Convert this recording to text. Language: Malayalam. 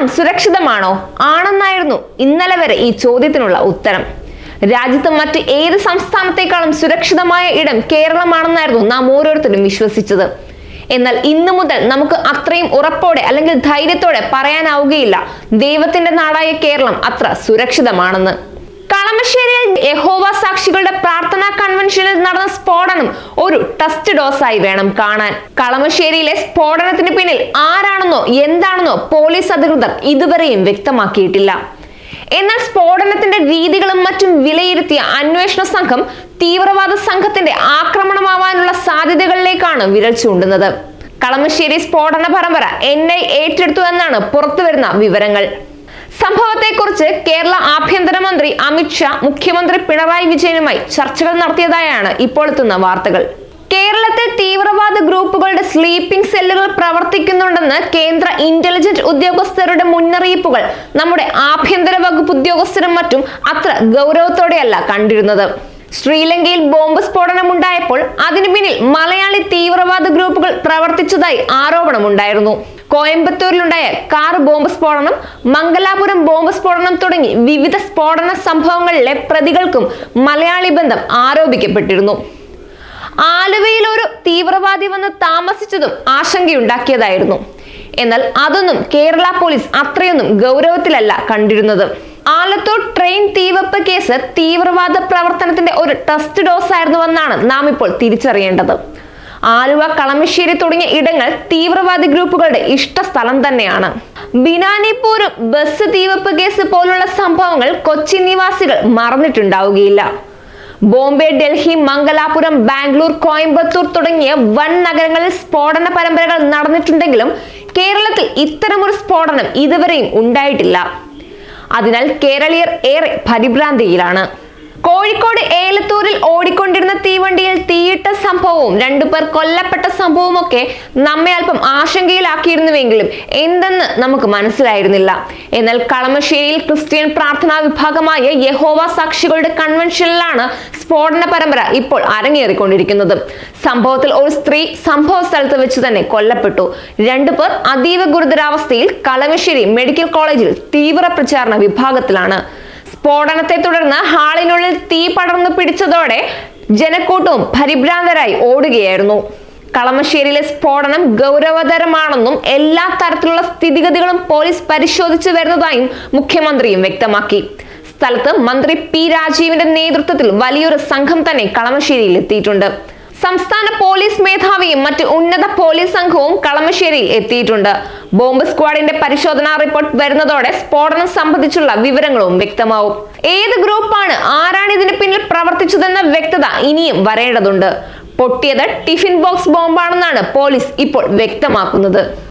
കേരളം സുരക്ഷിതമാണോ? ആണെന്നായിരുന്നു ഇന്നലെ വരെ ഈ ചോദ്യത്തിനുള്ള ഉത്തരം. രാജ്യത്ത് മറ്റ് ഏത് സംസ്ഥാനത്തെക്കാളും സുരക്ഷിതമായ ഇടം കേരളമാണെന്നായിരുന്നു നാം ഓരോരുത്തരും വിശ്വസിച്ചത്. എന്നാൽ ഇന്നു മുതൽ നമുക്ക് അത്രയും ഉറപ്പോടെ അല്ലെങ്കിൽ ധൈര്യത്തോടെ പറയാനാവുകയില്ല ദൈവത്തിന്റെ നാടായ കേരളം അത്ര സുരക്ഷിതമാണെന്ന്. കളമശ്ശേരിയിൽ യഹോവ സാക്ഷികളുടെ പ്രാർത്ഥനാ കൺവെൻഷനിൽ നടന്ന സ്ഫോടനം ഒരു ടെസ്റ്റ് ഡോസായി വേണം കാണാൻ. കളമശ്ശേരിയിലെ സ്ഫോടനത്തിന് പിന്നിൽ ആരാണെന്നോ എന്താണെന്നോ പോലീസ് അധികൃതർ ഇതുവരെയും വ്യക്തമാക്കിയിട്ടില്ല. എന്നാൽ സ്ഫോടനത്തിന്റെ രീതികളും മറ്റും വിലയിരുത്തിയ അന്വേഷണ സംഘം തീവ്രവാദ സംഘത്തിന്റെ ആക്രമണമാവാനുള്ള സാധ്യതകളിലേക്കാണ് വിരൽ ചൂണ്ടുന്നത്. കളമശ്ശേരി സ്ഫോടന പരമ്പര NI ഏറ്റെടുത്തു എന്നാണ് പുറത്തുവരുന്ന വിവരങ്ങൾ. സംഭവത്തെക്കുറിച്ച് കേരള ആഭ്യന്തരമന്ത്രി അമിത് ഷാ മുഖ്യമന്ത്രി പിണറായി വിജയനുമായി ചർച്ചകൾ നടത്തിയതായാണ് ഇപ്പോൾ എത്തുന്ന വാർത്തകൾ. കേരളത്തിൽ തീവ്രവാദ ഗ്രൂപ്പുകളുടെ സ്ലീപ്പിംഗ് സെല്ലുകൾ പ്രവർത്തിക്കുന്നുണ്ടെന്ന് കേന്ദ്ര ഇന്റലിജൻസ് ഉദ്യോഗസ്ഥരുടെ മുന്നറിയിപ്പുകൾ നമ്മുടെ ആഭ്യന്തര വകുപ്പ് ഉദ്യോഗസ്ഥരും മറ്റും അത്ര ഗൗരവത്തോടെയല്ല കണ്ടിരുന്നത്. ശ്രീലങ്കയിൽ ബോംബ് സ്ഫോടനം ഉണ്ടായപ്പോൾ അതിനു പിന്നിൽ മലയാളി തീവ്രവാദ ഗ്രൂപ്പുകൾ പ്രവർത്തിച്ചതായി ആരോപണമുണ്ടായിരുന്നു. കോയമ്പത്തൂരിലുണ്ടായ കാർ ബോംബ് സ്ഫോടനം, മംഗലാപുരം ബോംബ് സ്ഫോടനം തുടങ്ങി വിവിധ സ്ഫോടന സംഭവങ്ങളിലെ പ്രതികൾക്കും മലയാളി ബന്ധം ആരോപിക്കപ്പെട്ടിരുന്നു. ആലുവയിൽ ഒരു തീവ്രവാദി വന്ന് താമസിച്ചതും ആശങ്കയുണ്ടാക്കിയതായിരുന്നു. എന്നാൽ അതൊന്നും കേരള പോലീസ് അത്രയൊന്നും ഗൗരവത്തിലല്ല കണ്ടിരുന്നത്. ആലത്തൂർ ട്രെയിൻ തീവെപ്പ് കേസ് തീവ്രവാദ പ്രവർത്തനത്തിന്റെ ഒരു ടെസ്റ്റ് ഡോസ് ആയിരുന്നുവെന്നാണ് നാം ഇപ്പോൾ തിരിച്ചറിയേണ്ടത്. ആലുവ, കളമശ്ശേരി തുടങ്ങിയ ഇടങ്ങൾ തീവ്രവാദി ഗ്രൂപ്പുകളുടെ ഇഷ്ടസ്ഥലം തന്നെയാണ്. ബിനാനിപ്പൂർ ബസ് തീവെപ്പ് കേസ് പോലുള്ള സംഭവങ്ങൾ കൊച്ചി നിവാസികൾ മറന്നിട്ടുണ്ടാവുകയില്ല. ബോംബെ, ഡൽഹി, മംഗലാപുരം, ബാംഗ്ലൂർ, കോയമ്പത്തൂർ തുടങ്ങിയ വൻ നഗരങ്ങളിൽ സ്ഫോടന പരമ്പരകൾ നടന്നിട്ടുണ്ടെങ്കിലും കേരളത്തിൽ ഇത്തരമൊരു സ്ഫോടനം ഇതുവരെയും ഉണ്ടായിട്ടില്ല. അതിനാൽ കേരളീയർ ഏറെ പരിഭ്രാന്തിയിലാണ്. കോഴിക്കോട് ഏലത്തൂരിൽ ഓടിക്കൊണ്ടിരുന്ന തീവണ്ടിയിൽ തീയിട്ട സംഭവവും 2 പേർ കൊല്ലപ്പെട്ട സംഭവമൊക്കെ നമ്മെ അല്പം ആശങ്കയിലാക്കിയിരുന്നുവെങ്കിലും എന്തെന്ന് നമുക്ക് മനസ്സിലായിരുന്നില്ല. എന്നാൽ കളമശ്ശേരിയിൽ ക്രിസ്ത്യൻ പ്രാർത്ഥനാ വിഭാഗമായ യഹോവ സാക്ഷികളുടെ കൺവെൻഷനിലാണ് സ്ഫോടന പരമ്പര ഇപ്പോൾ അരങ്ങേറിക്കൊണ്ടിരിക്കുന്നത്. സംഭവത്തിൽ ഒരു സ്ത്രീ സംഭവ സ്ഥലത്ത് വെച്ച് തന്നെ കൊല്ലപ്പെട്ടു. 2 പേർ അതീവ ഗുരുതരാവസ്ഥയിൽ കളമശ്ശേരി മെഡിക്കൽ കോളേജിൽ തീവ്ര പ്രചാരണ വിഭാഗത്തിലാണ്. സ്ഫോടനത്തെ തുടർന്ന് ഹാളിനുള്ളിൽ തീ പടർന്നു പിടിച്ചതോടെ ജനക്കൂട്ടവും പരിഭ്രാന്തരായി ഓടുകയായിരുന്നു. കളമശ്ശേരിയിലെ സ്ഫോടനം ഗൗരവതരമാണെന്നും എല്ലാ തരത്തിലുള്ള സ്ഥിതിഗതികളും പോലീസ് പരിശോധിച്ചു വരുന്നതായും മുഖ്യമന്ത്രിയും വ്യക്തമാക്കി. സ്ഥലത്ത് മന്ത്രി P രാജീവിന്റെ നേതൃത്വത്തിൽ വലിയൊരു സംഘം തന്നെ കളമശ്ശേരിയിൽ എത്തിയിട്ടുണ്ട്. സംസ്ഥാന പോലീസ് മേധാവിയും മറ്റ് ഉന്നത പോലീസ് സംഘവും കളമശ്ശേരിയിൽ എത്തിയിട്ടുണ്ട്. ബോംബ് സ്ക്വാഡിന്റെ പരിശോധനാ റിപ്പോർട്ട് വരുന്നതോടെ സ്ഫോടനം സംബന്ധിച്ചുള്ള വിവരങ്ങളും വ്യക്തമാവും. ഏത് ഗ്രൂപ്പാണ്, ആരാണ് ഇതിന് പിന്നിൽ പ്രവർത്തിച്ചതെന്ന വ്യക്തത ഇനിയും വരേണ്ടതുണ്ട്. പൊട്ടിയത് ടിഫിൻ ബോക്സ് ബോംബാണെന്നാണ് പോലീസ് ഇപ്പോൾ വ്യക്തമാക്കുന്നത്.